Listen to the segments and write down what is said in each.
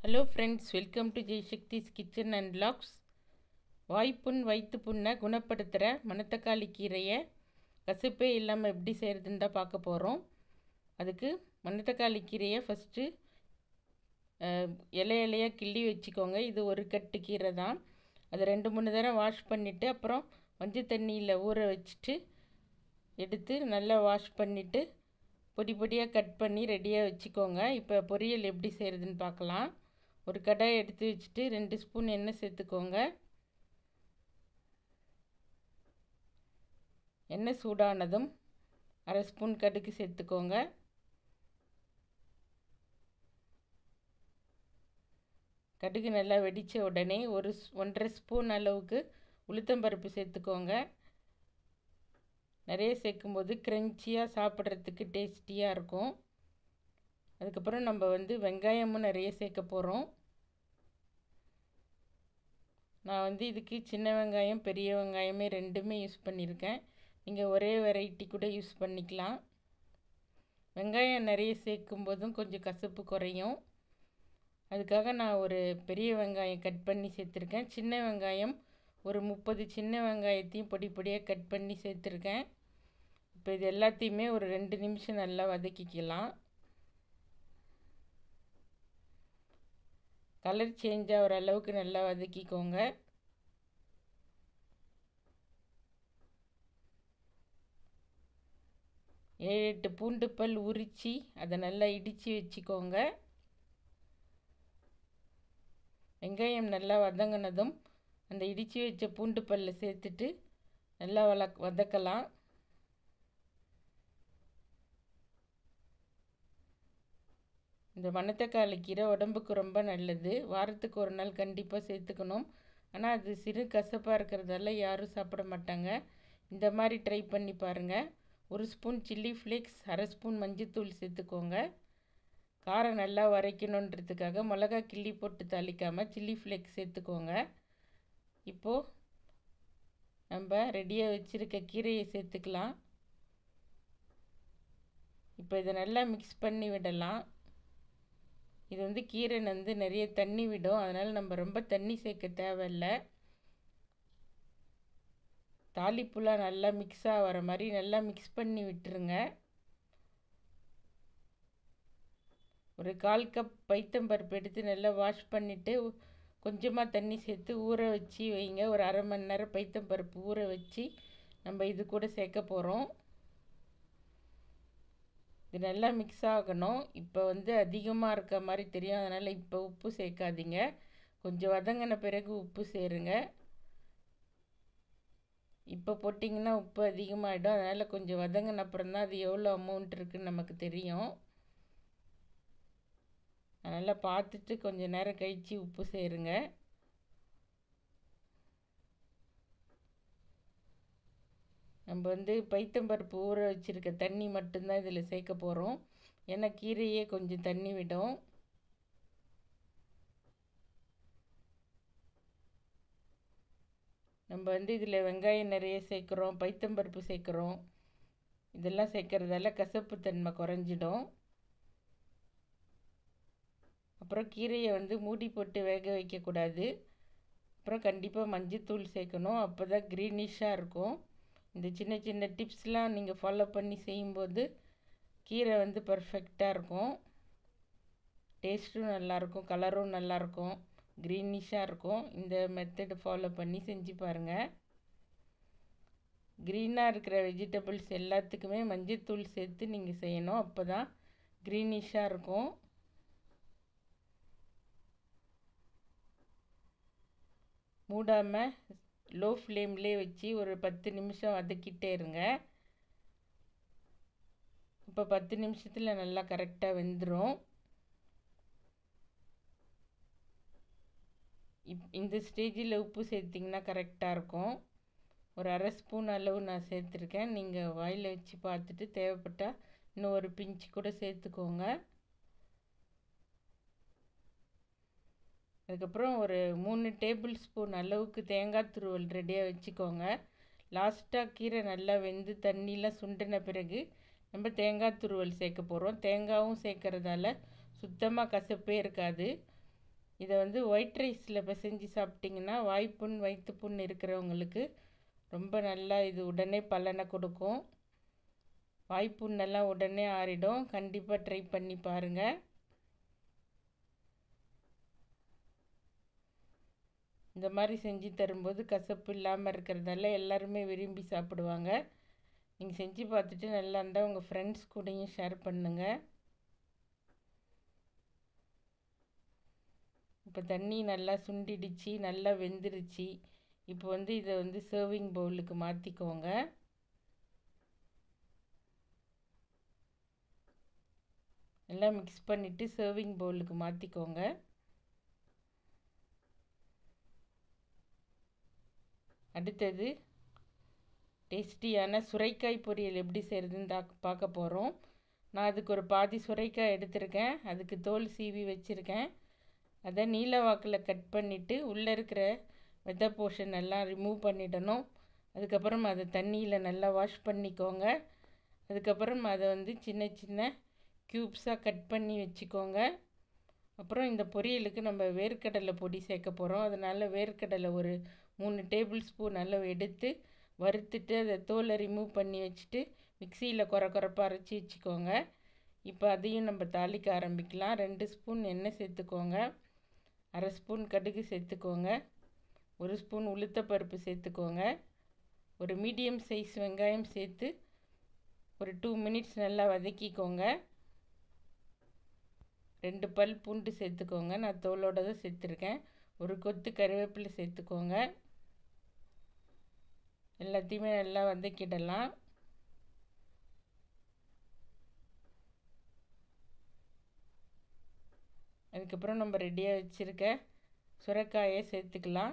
Hello friends, welcome to Jaishakti's kitchen and vlogs. வாய்ப்புண் வயிற்று புண்ணை குணப்படுத்துகிற மணத்தக்காளி கீரையை கசப்பே இல்லாமல் எப்படி செய்கிறதுன்னு தான் பார்க்க போகிறோம். அதுக்கு மணத்தக்காளி கீரையை ஃபஸ்ட்டு இலையாக கிள்ளி வச்சுக்கோங்க. இது ஒரு கட்டு கீரை தான். அதை 2-3 தடவை வாஷ் பண்ணிவிட்டு அப்புறம் மஞ்சள் தண்ணியில் ஊற வச்சுட்டு எடுத்து நல்லா வாஷ் பண்ணிவிட்டு பொடி பொடியாக கட் பண்ணி ரெடியாக வச்சுக்கோங்க. இப்போ பொரியல் எப்படி செய்கிறதுன்னு பார்க்கலாம். ஒரு கடாயை எடுத்து வச்சுட்டு 2 ஸ்பூன் எண்ணெய் சேர்த்துக்கோங்க. எண்ணெய் சூடானதும் 1/2 ஸ்பூன் கடுகு சேர்த்துக்கோங்க. கடுகு நல்லா வெடித்த உடனே 1.5 ஸ்பூன் அளவுக்கு உளுத்தம்பருப்பு சேர்த்துக்கோங்க. நிறைய சேர்க்கும்போது க்ரன்ச்சியாக சாப்பிட்றதுக்கு டேஸ்டியாக இருக்கும். அதுக்கப்புறம் நம்ம வெங்காயமும் நிறைய சேர்க்க போகிறோம். நான் இதுக்கு சின்ன வெங்காயம் பெரிய வெங்காயமே ரெண்டுமே யூஸ் பண்ணியிருக்கேன். நீங்கள் ஒரே வெரைட்டி கூட யூஸ் பண்ணிக்கலாம். வெங்காயம் நிறைய சேர்க்கும்போதும் கொஞ்சம் கசப்பு குறையும். அதுக்காக நான் ஒரு பெரிய வெங்காயம் கட் பண்ணி சேர்த்துருக்கேன். சின்ன வெங்காயம் ஒரு 30 சின்ன வெங்காயத்தையும் பொடி பொடியாக கட் பண்ணி சேர்த்துருக்கேன். இப்போ இது எல்லாத்தையுமே ஒரு 2 நிமிஷம் நல்லா வதக்கிக்கலாம். கலர் சேஞ்ச் ஆகிற அளவுக்கு நல்லா வதக்கிக்கோங்க. ஏழு 8 பூண்டு பல் உரித்து அதை நல்லா இடித்து வச்சுக்கோங்க. வெங்காயம் நல்லா வதங்கினதும் அந்த இடித்து வச்ச பூண்டு பல்லை சேர்த்துட்டு நல்லா வதக்கலாம். இந்த மணத்தக்காளி கீரை உடம்புக்கு ரொம்ப நல்லது. வாரத்துக்கு ஒரு நாள் கண்டிப்பாக சேர்த்துக்கணும். ஆனால் அது சிறு கசப்பாக இருக்கிறதால யாரும் சாப்பிட மாட்டாங்க. இந்த மாதிரி ட்ரை பண்ணி பாருங்கள். 1 ஸ்பூன் சில்லி ஃப்ளேக்ஸ், 1/2 ஸ்பூன் மஞ்சத்தூள் சேர்த்துக்கோங்க. காரம் நல்லா வரைக்கணுன்றதுக்காக மிளகா கிள்ளி போட்டு தாளிக்காமல் சில்லி ஃப்ளேக்ஸ் சேர்த்துக்கோங்க. இப்போது நம்ம ரெடியாக வச்சுருக்க கீரையை சேர்த்துக்கலாம். இப்போ இதை நல்லா மிக்ஸ் பண்ணி விடலாம். இது கீரை நிறைய தண்ணி விடும். அதனால் நம்ம ரொம்ப தண்ணி சேர்க்க தேவையில்லை. தாளிப்புலாம் நல்லா மிக்ஸ் ஆகிற மாதிரி நல்லா மிக்ஸ் பண்ணி விட்டுருங்க. ஒரு 1/4 கப் பைத்தம்பருப்பு எடுத்து நல்லா வாஷ் பண்ணிவிட்டு கொஞ்சமாக தண்ணி சேர்த்து ஊற வச்சு வைங்க. ஒரு 1/2 மணி நேரம் பைத்தம்பருப்பு ஊற வச்சு நம்ம இது கூட சேர்க்க போகிறோம். இது நல்லா மிக்ஸ் ஆகணும். இப்போ அதிகமாக இருக்க மாதிரி தெரியும். அதனால் இப்போ உப்பு சேர்க்காதீங்க. கொஞ்சம் வதங்கின பிறகு உப்பு சேருங்க. இப்போ போட்டிங்கன்னா உப்பு அதிகமாகிடும். அதனால் கொஞ்சம் வதங்கின அப்புறம் தான் அது எவ்வளோ அமௌண்ட் இருக்குதுன்னு நமக்கு தெரியும். அதனால் பார்த்துட்டு கொஞ்சம் நேரம் கழித்து உப்பு சேருங்க. நம்ம பைத்தம்பருப்பு ஊற வச்சுருக்க தண்ணி மட்டும்தான் இதில் சேர்க்க போகிறோம். ஏன்னா கீரையே கொஞ்சம் தண்ணி விடும். நம்ம இதில் வெங்காயம் நிறைய சேர்க்குறோம், பைத்தம்பருப்பு சேர்க்குறோம். இதெல்லாம் சேர்க்குறதால கசப்பு தன்மை குறைஞ்சிடும். அப்புறம் கீரையை மூடி போட்டு வேக வைக்கக்கூடாது. அப்புறம் கண்டிப்பாக மஞ்சத்தூள் சேர்க்கணும். அப்போ தான் க்ரீனிஷாக இருக்கும். இந்த சின்ன சின்ன டிப்ஸ்லாம் நீங்கள் ஃபாலோ பண்ணி செய்யும்போது கீரை பர்ஃபெக்டாக இருக்கும். டேஸ்ட்டும் நல்லாயிருக்கும், கலரும் நல்லாயிருக்கும், க்ரீனிஷாக இருக்கும். இந்த மெத்தடை ஃபாலோ பண்ணி செஞ்சு பாருங்கள். க்ரீனாக இருக்கிற வெஜிடபிள்ஸ் எல்லாத்துக்குமே மஞ்சத்தூள் சேர்த்து நீங்கள் செய்யணும். அப்போ தான் க்ரீனிஷாக இருக்கும். மூடாமல் லோ ஃப்ளேம்லேயே வச்சு ஒரு 10 நிமிஷம் வதக்கிட்டே இருங்க. இப்போ 10 நிமிஷத்தில் நல்லா கரெக்டாக வெந்துடும். இந்த ஸ்டேஜில் உப்பு சேர்த்திங்கன்னா கரெக்டாக இருக்கும். ஒரு 1/2 ஸ்பூன் அளவு நான் சேர்த்துருக்கேன். நீங்கள் வாயில் வச்சு பார்த்துட்டு தேவைப்பட்டால் இன்னும் ஒரு பிஞ்சு கூட சேர்த்துக்கோங்க. அதுக்கப்புறம் ஒரு 3 டேபிள் ஸ்பூன் அளவுக்கு தேங்காய் துருவல் ரெடியாக வச்சுக்கோங்க. லாஸ்ட்டாக கீரை நல்லா வெந்து தண்ணியெலாம் சுண்டின பிறகு நம்ம தேங்காய் துருவல் சேர்க்க போகிறோம். தேங்காயும் சேர்க்கறதால சுத்தமாக கசப்பே இருக்காது. இதை வந்து ஒயிட் ரைஸில் பிசைஞ்சு சாப்பிட்டிங்கன்னா வாய்ப்புண் வயிற்றுப்புண் இருக்கிறவங்களுக்கு ரொம்ப நல்லா இது உடனே பலனை கொடுக்கும். வாய்ப்புண்ணெல்லாம் உடனே ஆறிடும். கண்டிப்பாக ட்ரை பண்ணி பாருங்கள். இந்த மாதிரி செஞ்சு தரும்போது கசப்பு இல்லாமல் இருக்கிறதால எல்லாருமே விரும்பி சாப்பிடுவாங்க. நீங்கள் செஞ்சு பார்த்துட்டு நல்லா இருந்தால் உங்கள் ஃப்ரெண்ட்ஸ் கூடயும் ஷேர் பண்ணுங்கள். இப்போ தண்ணி நல்லா சுண்டிடுச்சு, நல்லா வெந்துருச்சு. இப்போ வந்து இதை வந்து சர்விங் பவுலுக்கு மாற்றிக்கோங்க. எல்லாம் மிக்ஸ் பண்ணிவிட்டு சர்விங் பவுலுக்கு மாற்றிக்கோங்க. அடுத்தது டேஸ்டியான சுரைக்காய் பொரியல் எப்படி செய்கிறதுன்னு பார்க்க போகிறோம். நான் அதுக்கு ஒரு பாதி சுரைக்காய் எடுத்திருக்கேன். அதுக்கு தோல் சீவி வச்சுருக்கேன். அதை நீல வாக்கில் கட் பண்ணிவிட்டு உள்ளே இருக்கிற வெதை போர்ஷன் எல்லாம் ரிமூவ் பண்ணிடணும். அதுக்கப்புறம் அதை தண்ணியில் நல்லா வாஷ் பண்ணிக்கோங்க. அதுக்கப்புறம் அதை வந்து சின்ன சின்ன க்யூப்ஸாக கட் பண்ணி வச்சுக்கோங்க. அப்புறம் இந்த பொரியலுக்கு நம்ம வேர்க்கடலை பொடி சேர்க்க போகிறோம். அதனால் வேர்க்கடலை ஒரு 3 டேபிள் ஸ்பூன் அளவு எடுத்து வறுத்துட்டு அதை தோலை ரிமூவ் பண்ணி வச்சுட்டு மிக்சியில் குறப்பாக அரைச்சி வச்சுக்கோங்க. இப்போ அதையும் நம்ம தாளிக்க ஆரம்பிக்கலாம். 2 ஸ்பூன் எண்ணெய் சேர்த்துக்கோங்க. 1/2 ஸ்பூன் கடுகு சேர்த்துக்கோங்க. 1 ஸ்பூன் உளுத்தப்பருப்பு சேர்த்துக்கோங்க. ஒரு மீடியம் சைஸ் வெங்காயம் சேர்த்து ஒரு 2 மினிட்ஸ் நல்லா வதக்கிக்கோங்க. 2 பல் பூண்டு சேர்த்துக்கோங்க. நான் தோலோடு தான் சேர்த்துருக்கேன். ஒரு கொத்து கருவேப்பிலை சேர்த்துக்கோங்க. எல்லாத்தையுமே நல்லா வதக்கிடலாம். அதுக்கப்புறம் நம்ம ரெடியாக வச்சுருக்க சுரைக்காயை சேர்த்துக்கலாம்.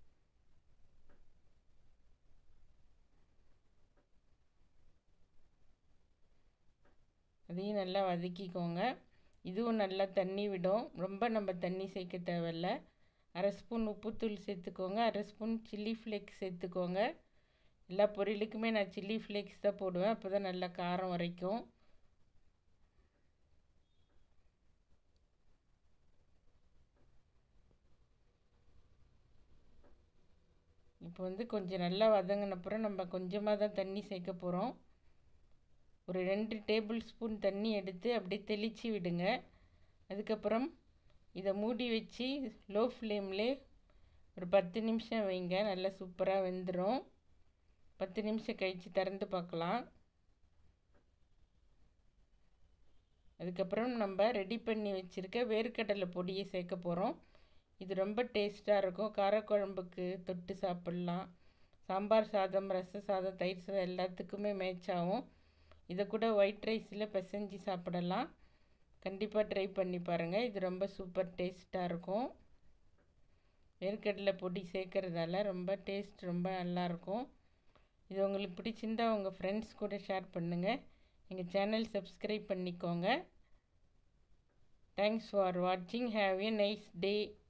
அதையும் நல்லா வதக்கிக்கோங்க. இதுவும் நல்லா தண்ணி விடும். ரொம்ப நம்ம தண்ணி சேர்க்க தேவையில்லை. 1/2 ஸ்பூன் உப்புத்தூள் சேர்த்துக்கோங்க. 1/2 ஸ்பூன் சில்லி ஃப்ளேக்ஸ் சேர்த்துக்கோங்க. எல்லா பொரியலுக்குமே நான் சில்லி ஃப்ளேக்ஸ் தான் போடுவேன். அப்போ தான் நல்லா காரம் வரைக்கும். இப்போ வந்து கொஞ்சம் நல்லா வதங்கினப்புறம் நம்ம கொஞ்சமாக தான் தண்ணி சேர்க்க போகிறோம். ஒரு 2 டேபிள் ஸ்பூன் தண்ணி எடுத்து அப்படியே தெளித்து விடுங்க. அதுக்கப்புறம் இதை மூடி வச்சு லோ ஃப்ளேம்லே ஒரு 10 நிமிஷம் வைங்க. நல்லா சூப்பராக வெந்துடும். 10 நிமிஷம் கழித்து திறந்து பார்க்கலாம். அதுக்கப்புறம் நம்ம ரெடி பண்ணி வச்சுருக்க வேர்க்கடலை பொடியை சேர்க்க போகிறோம். இது ரொம்ப டேஸ்ட்டாக இருக்கும். காரக்குழம்புக்கு தொட்டு சாப்பிட்லாம். சாம்பார் சாதம், ரச சாதம், தயிர் சாதம் எல்லாத்துக்குமே மேட்ச் ஆகும். இதை கூட ஒயிட் ரைஸில் பிசைஞ்சு சாப்பிடலாம். கண்டிப்பாக ட்ரை பண்ணி பாருங்கள். இது ரொம்ப சூப்பர் டேஸ்ட்டாக இருக்கும். வேர்க்கடலை பொடி சேர்க்கறதால ரொம்ப டேஸ்ட் ரொம்ப நல்லாயிருக்கும். இது உங்களுக்கு பிடிச்சிருந்தால் உங்கள் ஃப்ரெண்ட்ஸ் கூட ஷேர் பண்ணுங்கள். எங்கள் சேனல் சப்ஸ்கிரைப் பண்ணிக்கோங்க. தேங்க்ஸ் ஃபார் வாட்சிங். Have a nice day.